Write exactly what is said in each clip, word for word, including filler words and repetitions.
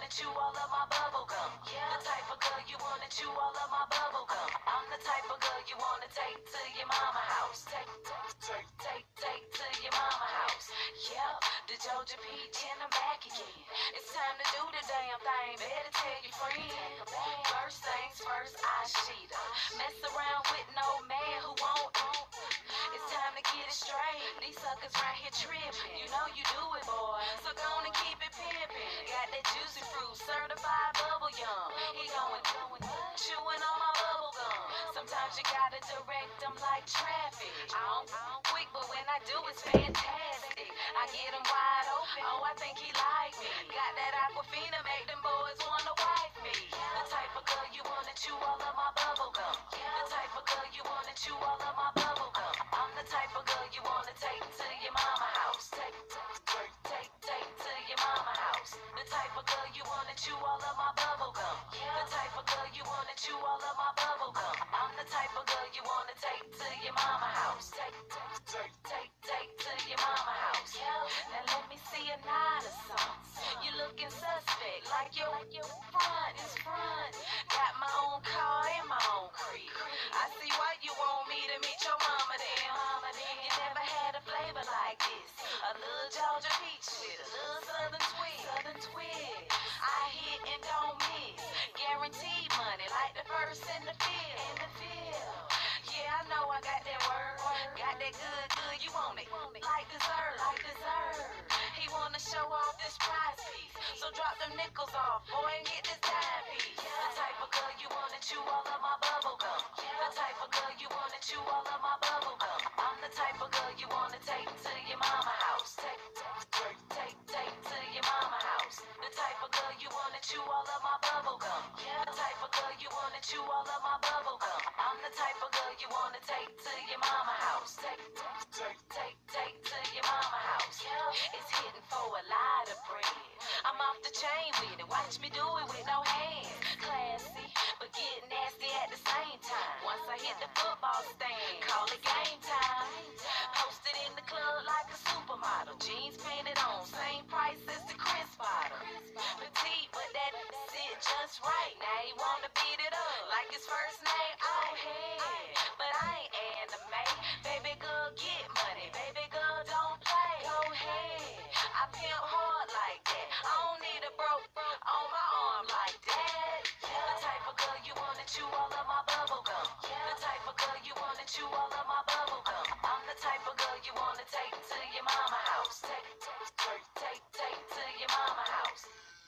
wanna chew all of my bubble gum. Yeah. The type of girl you wanna chew all of my bubble gum. I'm the type of girl you wanna take to your mama house. Take, take, take, take to your mama house. Yep, the Georgia Peach and I'm back again. It's time to do the damn thing. Better tell your friend. First things first, I sheet her. Mess around with no man who won't. It's time to get it straight. These suckers right here tripping. You know you do it, boy. So go on and keep it pimping. Got that juicy fruit, certified bubble yum. He going, chewing on my bubble gum. Sometimes you gotta direct them like traffic. I don't, I don't quick, but when I do, it's fantastic. I get him wide open. Oh, I think he like me. Got that Aquafina, make them boys wanna wife me. The type of girl you wanna chew all of my bubble gum. The type of girl you wanna chew all of my bubble gum. I'm the type of girl you wanna take to your mama house. Take, take, take, take to your mama house. The type of girl you wanna chew all of my bubble gum. The type of girl you wanna chew all of my bubble gum. I'm the type of girl you wanna take to your mama house. Take, take, take, take to your mama house. Now let me see a nine or something. You looking suspect, like your, like your front is front. Got my own car and my own crib. I see why you want me to meet your mama then. Mama then. You never had a flavor like this. A little Georgia peach with a little southern twist. Southern twist. I hit and don't miss. Guaranteed money like the first in the field. In the field. Yeah, I know I got that word. Got that good, good. You want it like dessert, like dessert. He wanna show off this prize piece, so drop them nickels off, boy, and get this dime piece. The type of girl you wanna chew all of my bubble gum. The type of girl you wanna chew all of my bubble gum. I'm the type of girl you wanna take to your mama house. Take, take, take, take to your mama house. The type of girl you wanna chew all of my bubble gum. The type of girl you wanna chew all of my bubble gum. I'm the type of girl you wanna take to your mama house. Take, take, take, take to your mama house. It's hitting for a lot of bread. I'm off the chain with it. Watch me do it with no hands. Classy, but get nasty at the same time. Once I hit the football stand, call it game time. Posted in the club like a supermodel. Jeans painted on, same price as the Chris bottle. Petite, but that sit just right. Now he wanna beat it up like his first name. Oh, hey, but I ain't anime. Baby girl, get money. Baby girl, don't play. Go ahead. I pimp hard like that. I don't need a broke on my arm like that. The type of girl you wanna chew all of my bubble gum. The type of girl you wanna chew all of my bubble gum. I'm the type of girl you wanna take to your mama house. Take, take, take, take to your mama house.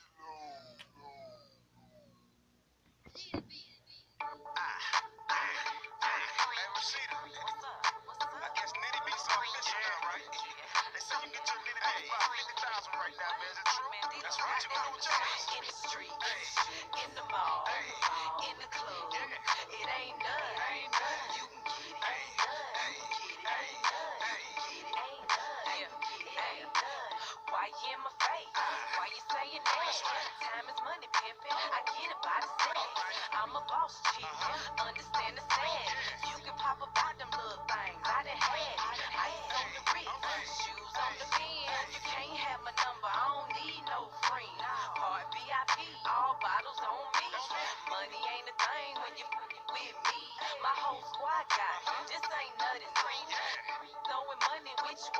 In the street, in the mall, in the club, it ain't done. You can get it, get it, ain't done. Ain't done, it ain't done. Why you in my face? Why you saying that? Time is money, pimpin'. I get it by the cent. I'm a boss chick, understand the sad. You can pop about them little things. I done had it. Ice on the wrist, shoes on the pin. You can't have my number. I don't need no friend. Part V I P, all bottles on me. Money ain't a thing when you fucking with me. My whole squad got it. This ain't nothing. Throwing money which